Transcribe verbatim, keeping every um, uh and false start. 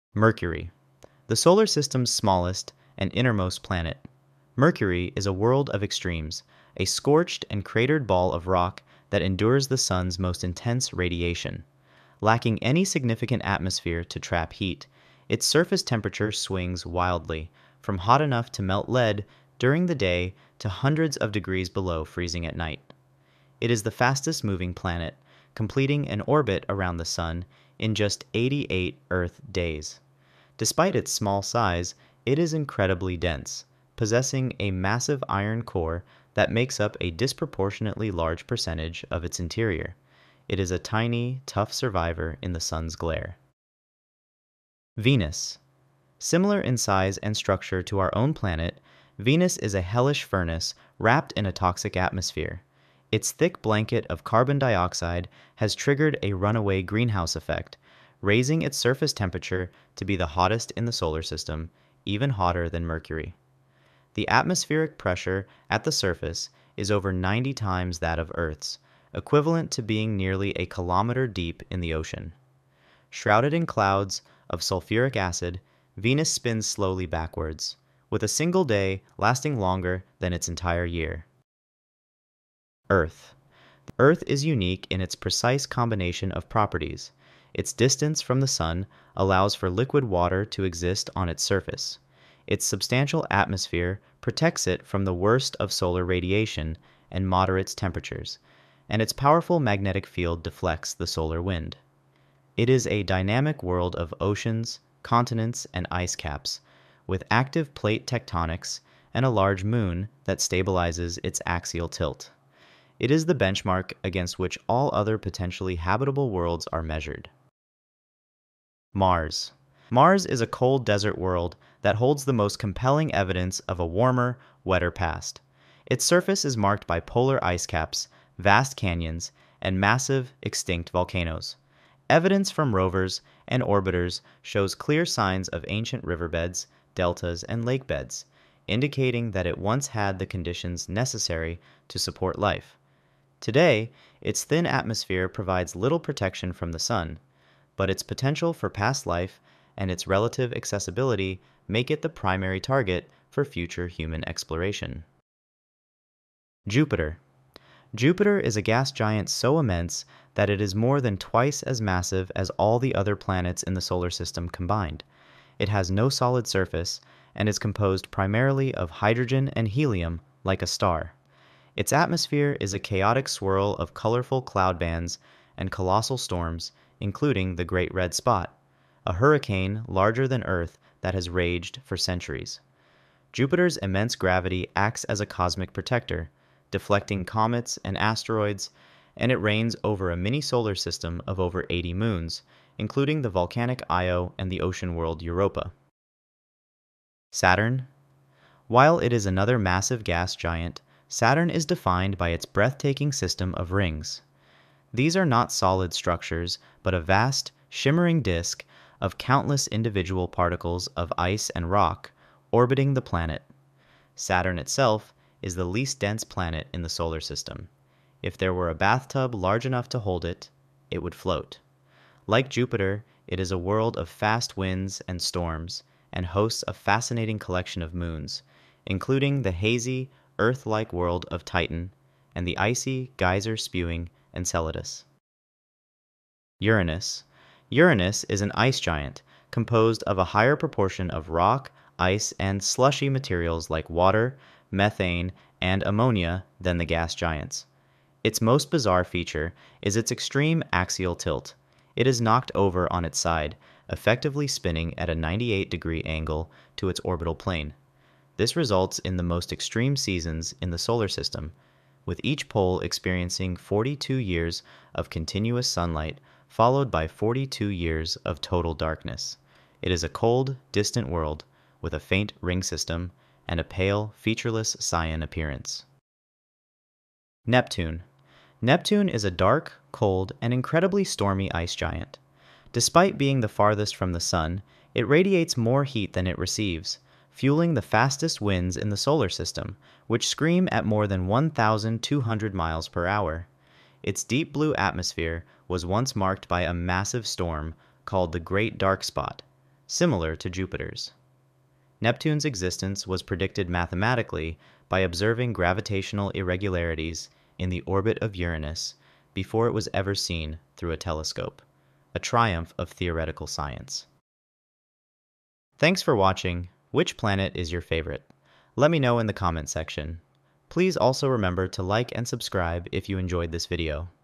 Mercury, the solar system's smallest and innermost planet. Mercury is a world of extremes, a scorched and cratered ball of rock that endures the sun's most intense radiation. Lacking any significant atmosphere to trap heat, its surface temperature swings wildly, from hot enough to melt lead during the day to hundreds of degrees below freezing at night. It is the fastest moving planet, completing an orbit around the Sun in just eighty-eight Earth days. Despite its small size, it is incredibly dense, possessing a massive iron core that makes up a disproportionately large percentage of its interior. It is a tiny, tough survivor in the Sun's glare. Venus. Similar in size and structure to our own planet, Venus is a hellish furnace wrapped in a toxic atmosphere. Its thick blanket of carbon dioxide has triggered a runaway greenhouse effect, raising its surface temperature to be the hottest in the solar system, even hotter than Mercury. The atmospheric pressure at the surface is over ninety times that of Earth's, equivalent to being nearly a kilometer deep in the ocean. Shrouded in clouds of sulfuric acid, Venus spins slowly backwards, with a single day lasting longer than its entire year. Earth. Earth is unique in its precise combination of properties. Its distance from the Sun allows for liquid water to exist on its surface. Its substantial atmosphere protects it from the worst of solar radiation and moderates temperatures, and its powerful magnetic field deflects the solar wind. It is a dynamic world of oceans, continents, and ice caps, with active plate tectonics and a large moon that stabilizes its axial tilt. It is the benchmark against which all other potentially habitable worlds are measured. Mars. Mars is a cold desert world that holds the most compelling evidence of a warmer, wetter past. Its surface is marked by polar ice caps, vast canyons, and massive, extinct volcanoes. Evidence from rovers and orbiters shows clear signs of ancient riverbeds, deltas, and lake beds, indicating that it once had the conditions necessary to support life. Today, its thin atmosphere provides little protection from the sun, but its potential for past life and its relative accessibility make it the primary target for future human exploration. Jupiter. Jupiter is a gas giant so immense that it is more than twice as massive as all the other planets in the solar system combined. It has no solid surface and is composed primarily of hydrogen and helium, like a star. Its atmosphere is a chaotic swirl of colorful cloud bands and colossal storms, including the Great Red Spot, a hurricane larger than Earth that has raged for centuries. Jupiter's immense gravity acts as a cosmic protector, deflecting comets and asteroids, and it reigns over a mini-solar system of over eighty moons, including the volcanic Io and the ocean world Europa. Saturn. While it is another massive gas giant, Saturn is defined by its breathtaking system of rings. These are not solid structures, but a vast, shimmering disk of countless individual particles of ice and rock orbiting the planet. Saturn itself is the least dense planet in the solar system. If there were a bathtub large enough to hold it, it would float. Like Jupiter, it is a world of fast winds and storms, and hosts a fascinating collection of moons, including the hazy, Earth-like world of Titan and the icy, geyser-spewing Enceladus. Uranus. Uranus is an ice giant composed of a higher proportion of rock, ice, and slushy materials like water, methane, and ammonia than the gas giants. Its most bizarre feature is its extreme axial tilt. It is knocked over on its side, effectively spinning at a ninety-eight degree angle to its orbital plane. This results in the most extreme seasons in the solar system, with each pole experiencing forty-two years of continuous sunlight followed by forty-two years of total darkness. It is a cold, distant world with a faint ring system and a pale, featureless cyan appearance. Neptune. Neptune is a dark, cold, and incredibly stormy ice giant. Despite being the farthest from the Sun, it radiates more heat than it receives, fueling the fastest winds in the solar system, which scream at more than one thousand two hundred miles per hour. Its deep blue atmosphere was once marked by a massive storm called the Great Dark Spot. similar to Jupiter's. Neptune's existence was predicted mathematically by observing gravitational irregularities in the orbit of Uranus before it was ever seen through a telescope, a triumph of theoretical science. Thanks for watching. Which planet is your favorite? Let me know in the comment section. Please also remember to like and subscribe if you enjoyed this video.